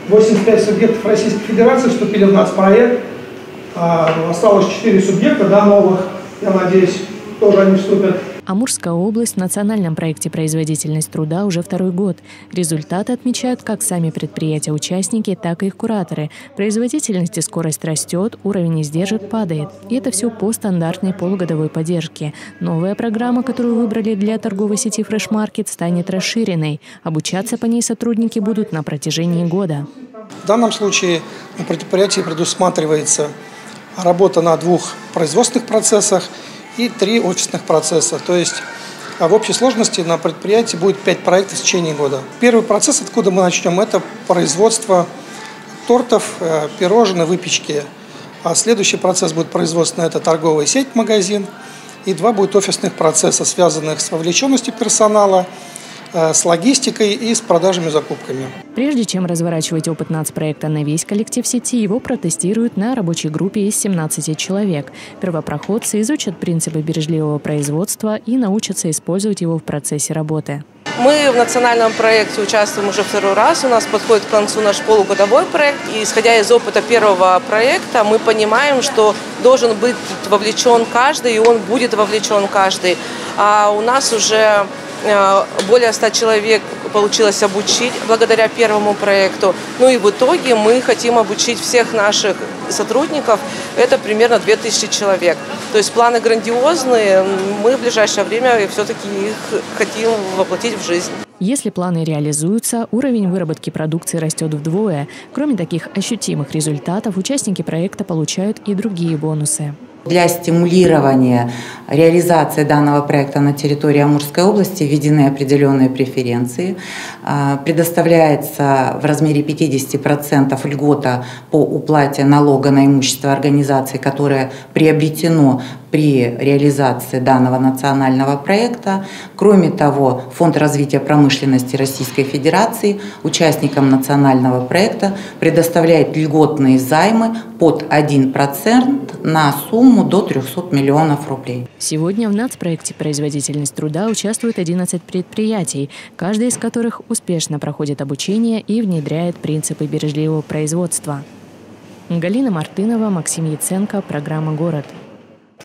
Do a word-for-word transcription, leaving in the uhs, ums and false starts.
восемьдесят пять субъектов Российской Федерации вступили в нацпроект. Осталось четыре субъекта, да, новых. Я надеюсь, тоже они вступят. Амурская область в национальном проекте «Производительность труда» уже второй год. Результаты отмечают как сами предприятия-участники, так и их кураторы. Производительность и скорость растет, уровень издержек падает. И это все по стандартной полугодовой поддержке. Новая программа, которую выбрали для торговой сети Fresh Market, станет расширенной. Обучаться по ней сотрудники будут на протяжении года. В данном случае на предприятии предусматривается работа на двух производственных процессах и три офисных процесса. То есть в общей сложности на предприятии будет пять проектов в течение года. Первый процесс, откуда мы начнем, это производство тортов, пирожен и выпечки. А следующий процесс будет производственный, это торговая сеть, магазин. И два будет офисных процесса, связанных с вовлеченностью персонала, с логистикой и с продажами, закупками. Прежде чем разворачивать опыт нацпроекта на весь коллектив сети, его протестируют на рабочей группе из семнадцати человек. Первопроходцы изучат принципы бережливого производства и научатся использовать его в процессе работы. Мы в национальном проекте участвуем уже второй раз. У нас подходит к концу наш полугодовой проект. И исходя из опыта первого проекта, мы понимаем, что должен быть вовлечен каждый, и он будет вовлечен каждый. А у нас уже более ста человек получилось обучить благодаря первому проекту. Ну и в итоге мы хотим обучить всех наших сотрудников. Это примерно две тысячи человек. То есть планы грандиозные. Мы в ближайшее время все-таки их хотим воплотить в жизнь. Если планы реализуются, уровень выработки продукции растет вдвое. Кроме таких ощутимых результатов, участники проекта получают и другие бонусы. Для стимулирования реализации данного проекта на территории Амурской области введены определенные преференции. Предоставляется в размере пятидесяти процентов льгота по уплате налога на имущество организации, которое приобретено при реализации данного национального проекта. Кроме того, Фонд развития промышленности Российской Федерации участникам национального проекта предоставляет льготные займы под один процент на сумму до трёхсот миллионов рублей. Сегодня в нацпроекте «Производительность труда» участвует одиннадцать предприятий, каждый из которых успешно проходит обучение и внедряет принципы бережливого производства. Галина Мартынова, Максим Яценко, программа «Город».